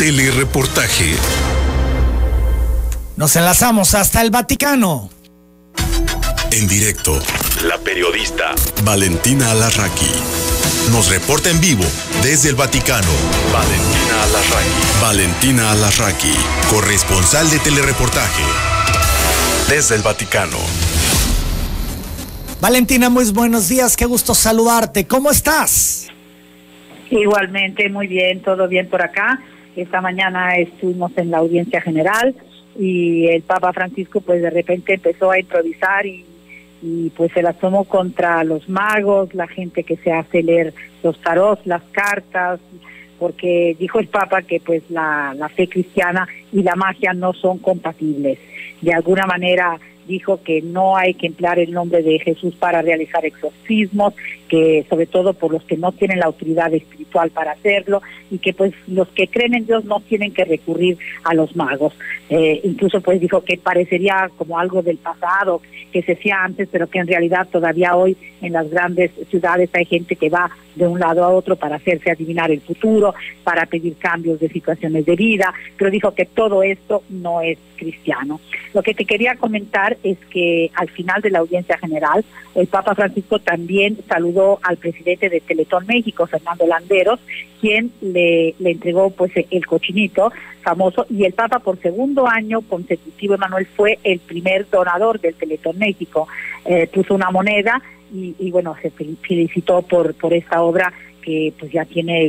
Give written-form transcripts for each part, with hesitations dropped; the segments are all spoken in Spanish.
Telereportaje. Nos enlazamos hasta el Vaticano. En directo, la periodista Valentina Alarraqui nos reporta en vivo desde el Vaticano. Valentina Alarraqui, corresponsal de Telereportaje desde el Vaticano. Valentina, muy buenos días, qué gusto saludarte. ¿Cómo estás? Igualmente, muy bien, todo bien por acá. Esta mañana estuvimos en la audiencia general y el Papa Francisco pues de repente empezó a improvisar y pues se las tomó contra los magos, la gente que se hace leer los tarots, las cartas, porque dijo el Papa que pues la fe cristiana y la magia no son compatibles. De alguna manera dijo que no hay que emplear el nombre de Jesús para realizar exorcismos, que sobre todo por los que no tienen la autoridad espiritual para hacerlo, y que pues los que creen en Dios no tienen que recurrir a los magos. Incluso pues dijo que parecería como algo del pasado, que se hacía antes, pero que en realidad todavía hoy en las grandes ciudades hay gente que va de un lado a otro para hacerse adivinar el futuro, para pedir cambios de situaciones de vida, pero dijo que todo esto no es cristiano. Lo que te quería comentar es que al final de la audiencia general, el Papa Francisco también saludó al presidente de Teletón México, Fernando Landeros, quien le entregó pues el cochinito famoso, y el Papa por segundo año consecutivo, Emanuel, fue el primer donador del Teletón México. Puso una moneda y bueno, se felicitó por esta obra que pues ya tiene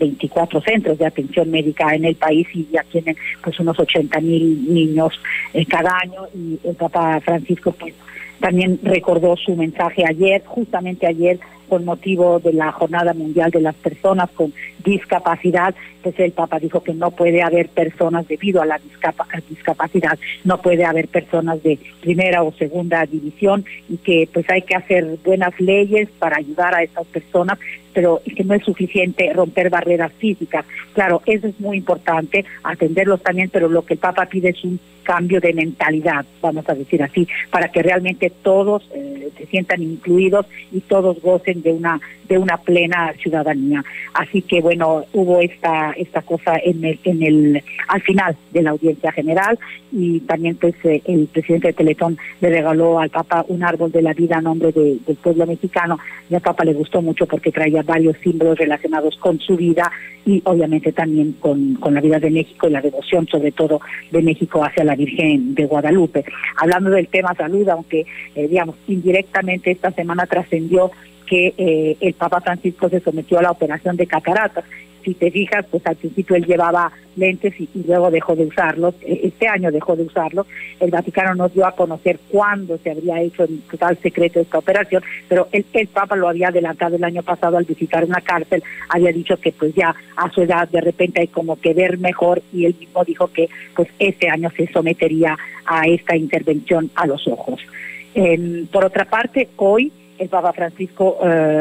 24 centros de atención médica en el país y ya tienen pues unos 80,000 niños cada año, y el Papa Francisco pues también recordó su mensaje ayer, justamente ayer, con motivo de la Jornada Mundial de las Personas con Discapacidad. Pues el Papa dijo que no puede haber personas debido a la discapacidad, no puede haber personas de primera o segunda división, y que pues hay que hacer buenas leyes para ayudar a estas personas, pero que no es suficiente romper barreras físicas. Claro, eso es muy importante, atenderlos también, pero lo que el Papa pide es un cambio de mentalidad, vamos a decir así, para que realmente todos se sientan incluidos y todos gocen de una plena ciudadanía. Así que bueno, hubo esta cosa al final de la audiencia general, y también pues el presidente de Teletón le regaló al Papa un árbol de la vida a nombre del pueblo mexicano, y al Papa le gustó mucho porque traía varios símbolos relacionados con su vida y obviamente también con la vida de México y la devoción sobre todo de México hacia la Virgen de Guadalupe. Hablando del tema salud, aunque digamos indirectamente esta semana trascendió que el Papa Francisco se sometió a la operación de cataratas. Si te fijas, pues al principio él llevaba lentes y luego dejó de usarlos. Este año dejó de usarlos. El Vaticano nos dio a conocer cuándo se habría hecho en total secreto esta operación, pero el Papa lo había adelantado el año pasado al visitar una cárcel. Había dicho que pues ya a su edad de repente hay como que ver mejor, y él mismo dijo que pues este año se sometería a esta intervención a los ojos. Por otra parte, hoy el Papa Francisco,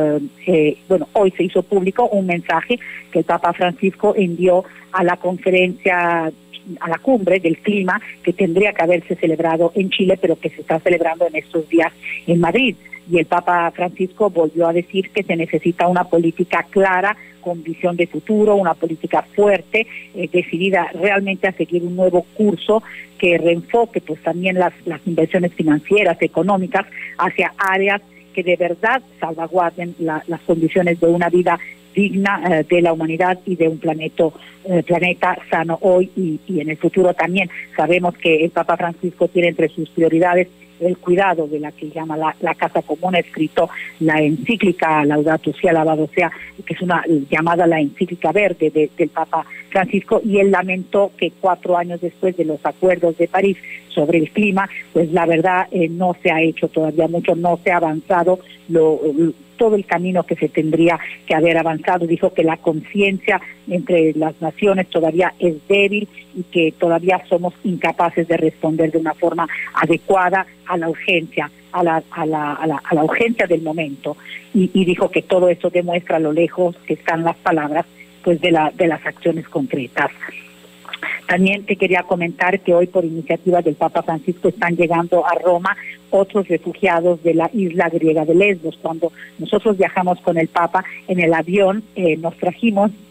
hoy se hizo público un mensaje que el Papa Francisco envió a la conferencia, a la cumbre del clima, que tendría que haberse celebrado en Chile, pero que se está celebrando en estos días en Madrid. Y el Papa Francisco volvió a decir que se necesita una política clara, con visión de futuro, una política fuerte, decidida realmente a seguir un nuevo curso que reenfoque pues también las inversiones financieras, económicas, hacia áreas que de verdad salvaguarden las condiciones de una vida digna de la humanidad y de un planeta sano hoy y en el futuro también. Sabemos que el Papa Francisco tiene entre sus prioridades el cuidado de la que llama la Casa Común. Ha escrito la encíclica Laudato Si, alabado sea, que es una llamada la encíclica verde del Papa Francisco, y él lamentó que 4 años después de los acuerdos de París sobre el clima, pues la verdad no se ha hecho todavía mucho, no se ha avanzado todo el camino que se tendría que haber avanzado. Dijo que la conciencia entre las naciones todavía es débil y que todavía somos incapaces de responder de una forma adecuada a la urgencia, a la urgencia del momento, y dijo que todo eso demuestra lo lejos que están las palabras pues de las acciones concretas. También te quería comentar que hoy, por iniciativa del Papa Francisco, están llegando a Roma otros refugiados de la isla griega de Lesbos. Cuando nosotros viajamos con el Papa en el avión, nos trajimos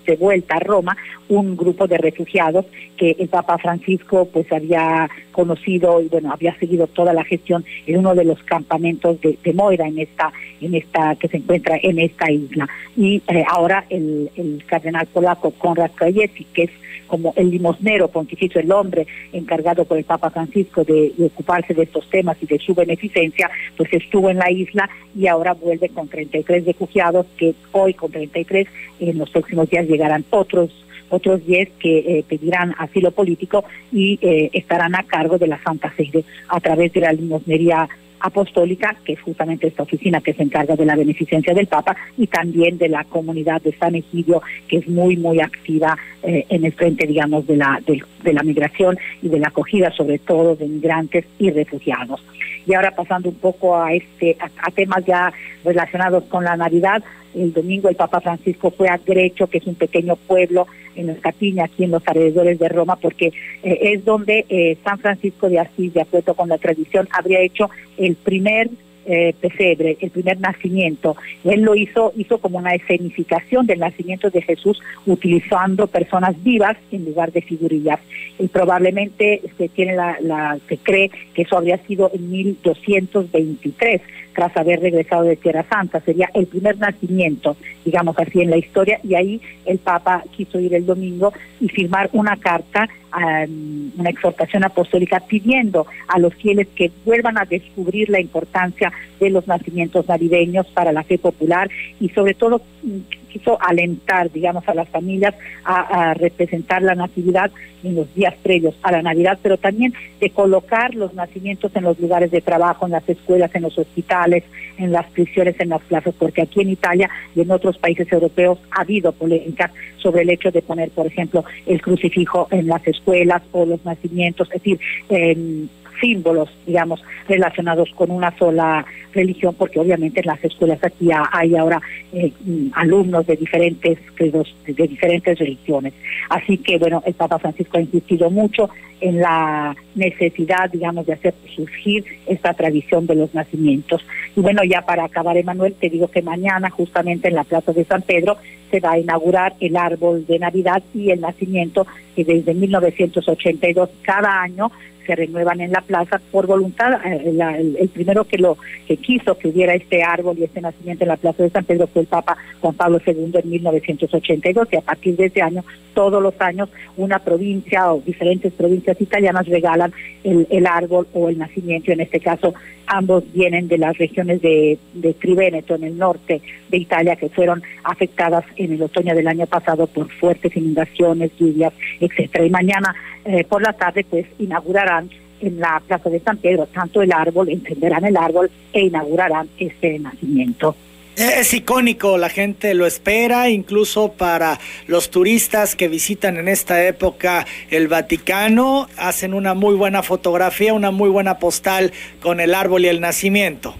de vuelta a Roma un grupo de refugiados que el Papa Francisco pues había conocido y bueno, había seguido toda la gestión en uno de los campamentos de Moira, en esta que se encuentra en esta isla. Y ahora el cardenal polaco Konrad Krajewski, que es como el limosnero pontificio, el hombre encargado por el Papa Francisco de ocuparse de estos temas y de su beneficencia, pues estuvo en la isla y ahora vuelve con 33 refugiados, que hoy con 33, en los próximos días llegarán otros 10 que pedirán asilo político y estarán a cargo de la Santa Sede a través de la limosnería apostólica, que es justamente esta oficina que se encarga de la beneficencia del Papa, y también de la comunidad de San Egidio, que es muy activa en el frente, digamos, de la migración y de la acogida, sobre todo de migrantes y refugiados. Y ahora pasando un poco a temas ya relacionados con la Navidad, el domingo el Papa Francisco fue a Grecho, que es un pequeño pueblo en Escatiña, aquí en los alrededores de Roma, porque es donde San Francisco de Asís, de acuerdo con la tradición, habría hecho el primer pesebre, el primer nacimiento. Él lo hizo como una escenificación del nacimiento de Jesús, utilizando personas vivas en lugar de figurillas. Y probablemente se cree que eso habría sido en 1223, tras haber regresado de Tierra Santa. Sería el primer nacimiento, digamos así, en la historia, y ahí el Papa quiso ir el domingo y firmar una carta, una exhortación apostólica pidiendo a los fieles que vuelvan a descubrir la importancia de los nacimientos navideños para la fe popular, y sobre todo quiso alentar, digamos, a las familias a representar la natividad en los días previos a la Navidad, pero también de colocar los nacimientos en los lugares de trabajo, en las escuelas, en los hospitales, en las prisiones, en las plazas, porque aquí en Italia y en otros países europeos ha habido polémicas sobre el hecho de poner, por ejemplo, el crucifijo en las escuelas o los nacimientos, es decir, símbolos, digamos, relacionados con una sola religión, porque obviamente en las escuelas aquí hay ahora alumnos de diferentes credos, de diferentes religiones. Así que, bueno, el Papa Francisco ha insistido mucho en la necesidad, digamos, de hacer surgir esta tradición de los nacimientos. Y bueno, ya para acabar, Emanuel, te digo que mañana, justamente en la Plaza de San Pedro, se va a inaugurar el árbol de Navidad y el nacimiento, que desde 1982 cada año se renuevan en la plaza por voluntad. El primero que quiso que hubiera este árbol y este nacimiento en la Plaza de San Pedro fue el Papa Juan Pablo II en 1982, y a partir de ese año, todos los años, una provincia o diferentes provincias italianas regalan el árbol o el nacimiento. En este caso, ambos vienen de las regiones de Triveneto, en el norte de Italia, que fueron afectadas en el otoño del año pasado por fuertes inundaciones, lluvias, etcétera. Y mañana por la tarde, pues, inaugurarán en la Plaza de San Pedro tanto el árbol, encenderán el árbol e inaugurarán este nacimiento. Es icónico, la gente lo espera, incluso para los turistas que visitan en esta época el Vaticano, hacen una muy buena fotografía, una muy buena postal con el árbol y el nacimiento.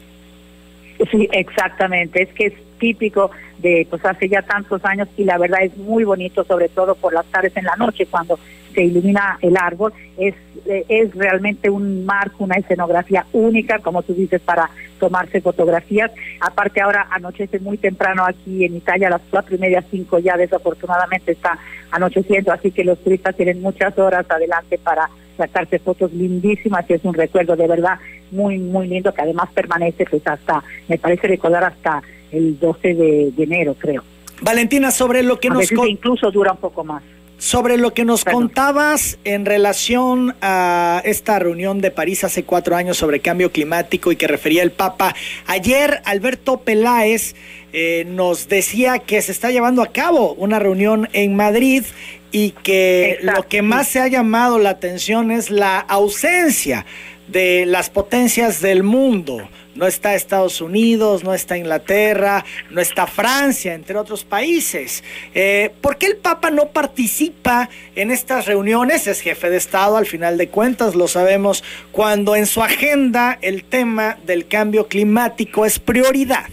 Sí, exactamente, es que es típico de pues hace ya tantos años, y la verdad es muy bonito, sobre todo por las tardes en la noche cuando se ilumina el árbol. Es realmente un marco, una escenografía única, como tú dices, para tomarse fotografías. Aparte, ahora anochece muy temprano aquí en Italia, a las 4:30, 5 ya desafortunadamente está anocheciendo, así que los turistas tienen muchas horas adelante para sacarse fotos lindísimas, y es un recuerdo de verdad muy lindo, que además permanece pues hasta, me parece recordar, hasta el 12 de enero, creo. Valentina, sobre lo que incluso dura un poco más. Sobre lo que nos contabas en relación a esta reunión de París hace 4 años sobre cambio climático y que refería el Papa, ayer Alberto Peláez nos decía que se está llevando a cabo una reunión en Madrid y que Exacto. Lo que más se ha llamado la atención es la ausencia de las potencias del mundo. No está Estados Unidos, no está Inglaterra, no está Francia, entre otros países. ¿Por qué el Papa no participa en estas reuniones? Es jefe de Estado, al final de cuentas, lo sabemos, cuando en su agenda el tema del cambio climático es prioridad.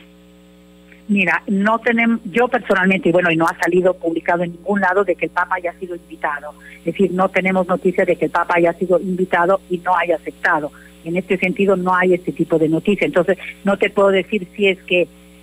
Mira, no tenemos, yo personalmente, y bueno, y no ha salido publicado en ningún lado de que el Papa haya sido invitado. Es decir, no tenemos noticia de que el Papa haya sido invitado y no haya aceptado. En este sentido no hay este tipo de noticia. Entonces, no te puedo decir si es que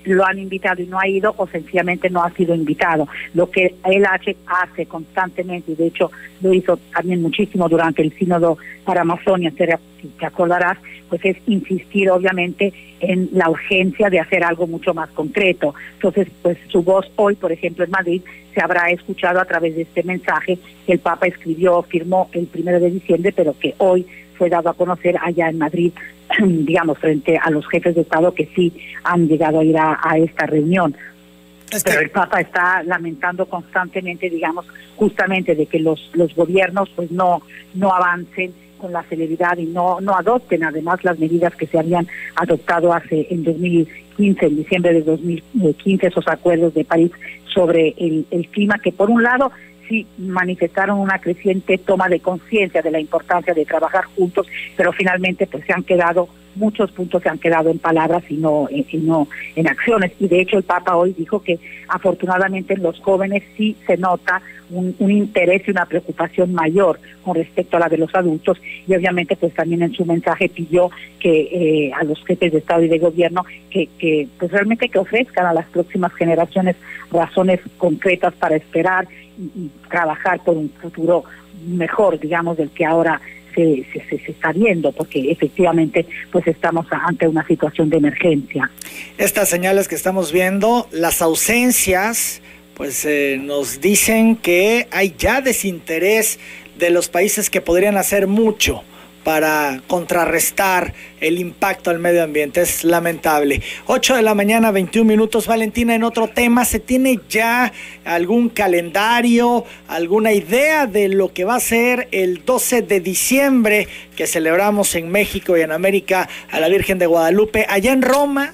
lo han invitado y no ha ido, o sencillamente no ha sido invitado. Lo que él hace constantemente, y de hecho lo hizo también muchísimo durante el sínodo para Amazonia, te acordarás, pues es insistir obviamente en la urgencia de hacer algo mucho más concreto. Entonces, pues su voz hoy, por ejemplo, en Madrid, se habrá escuchado a través de este mensaje que el Papa firmó el 1 de diciembre, pero que hoy fue dado a conocer allá en Madrid, digamos, frente a los jefes de Estado que sí han llegado a ir a esta reunión. Pero el Papa está lamentando constantemente, digamos, justamente de que los gobiernos pues no avancen con la celeridad y no adopten además las medidas que se habían adoptado en 2015, en diciembre de 2015, esos acuerdos de París sobre el clima, que por un lado sí manifestaron una creciente toma de conciencia de la importancia de trabajar juntos, pero finalmente pues muchos puntos se han quedado en palabras y no en acciones. Y de hecho el Papa hoy dijo que afortunadamente en los jóvenes sí se nota un interés y una preocupación mayor con respecto a la de los adultos, y obviamente pues también en su mensaje pidió que a los jefes de Estado y de Gobierno que pues realmente que ofrezcan a las próximas generaciones razones concretas para esperar y trabajar por un futuro mejor, digamos, del que ahora se está viendo, porque efectivamente pues estamos ante una situación de emergencia. Estas señales que estamos viendo, las ausencias, pues nos dicen que hay ya desinterés de los países que podrían hacer mucho para contrarrestar el impacto al medio ambiente. Es lamentable. 8 de la mañana, 21 minutos. Valentina, en otro tema, ¿se tiene ya algún calendario, alguna idea de lo que va a ser el 12 de diciembre que celebramos en México y en América a la Virgen de Guadalupe, allá en Roma?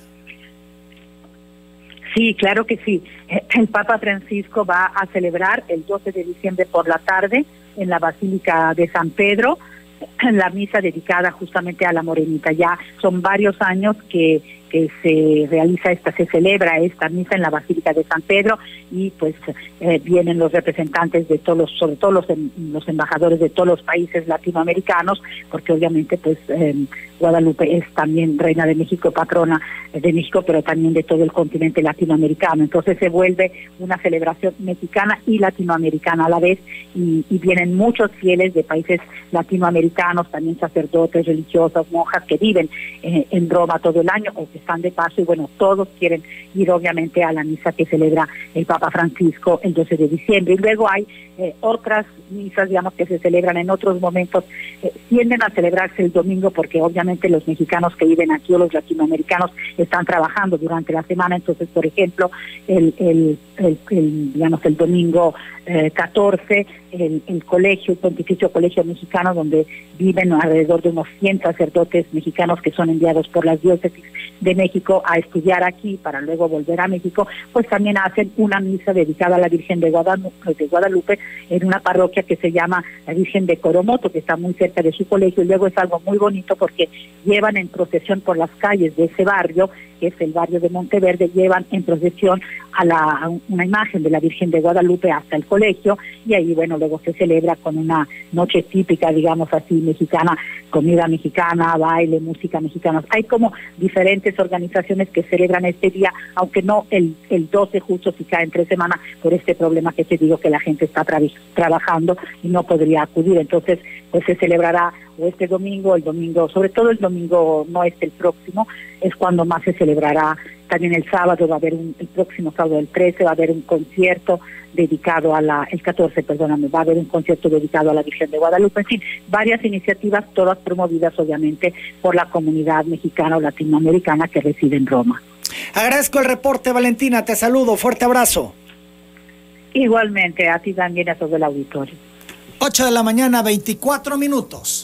Sí, claro que sí. El Papa Francisco va a celebrar el 12 de diciembre por la tarde en la Basílica de San Pedro la misa dedicada justamente a la Morenita. Ya son varios años que se celebra esta misa en la Basílica de San Pedro, y pues vienen los representantes de sobre todo los embajadores de todos los países latinoamericanos, porque obviamente pues Guadalupe es también reina de México, patrona de México, pero también de todo el continente latinoamericano. Entonces se vuelve una celebración mexicana y latinoamericana a la vez, y vienen muchos fieles de países latinoamericanos, también sacerdotes, religiosos, monjas que viven en Roma todo el año o que están de paso, y bueno, todos quieren ir obviamente a la misa que celebra el Papa Francisco el 12 de diciembre. Y luego hay otras misas, digamos, que se celebran en otros momentos, tienden a celebrarse el domingo, porque obviamente los mexicanos que viven aquí o los latinoamericanos están trabajando durante la semana. Entonces, por ejemplo, el domingo 14, el Pontificio Colegio Mexicano, donde viven alrededor de unos 100 sacerdotes mexicanos que son enviados por las diócesis de México a estudiar aquí para luego volver a México, pues también hacen una misa dedicada a la Virgen de Guadalupe en una parroquia que se llama la Virgen de Coromoto, que está muy cerca de su colegio. Y luego es algo muy bonito porque llevan en procesión por las calles de ese barrio, que es el barrio de Monteverde, llevan en procesión a una imagen de la Virgen de Guadalupe hasta el colegio, y ahí, bueno, luego se celebra con una noche típica, digamos así, mexicana, comida mexicana, baile, música mexicana. Hay como diferentes organizaciones que celebran este día, aunque no el 12 justo, si cae entre semana, por este problema que te digo, que la gente está trabajando y no podría acudir. Entonces, pues se celebrará este domingo, el domingo, sobre todo el domingo, no el próximo, es cuando más se celebrará. También el sábado va a haber el próximo sábado, el 13, va a haber un concierto dedicado el 14, perdóname, va a haber un concierto dedicado a la Virgen de Guadalupe. En fin, varias iniciativas, todas promovidas obviamente por la comunidad mexicana o latinoamericana que reside en Roma. Agradezco el reporte, Valentina, te saludo, fuerte abrazo. Igualmente, a ti también, a todo el auditorio. 8 de la mañana, 24 minutos.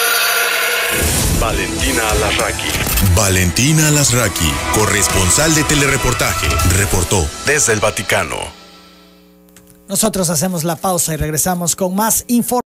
Valentina Alasraqui. Valentina Alasraqui, corresponsal de Telereportaje, reportó desde el Vaticano. Nosotros hacemos la pausa y regresamos con más información.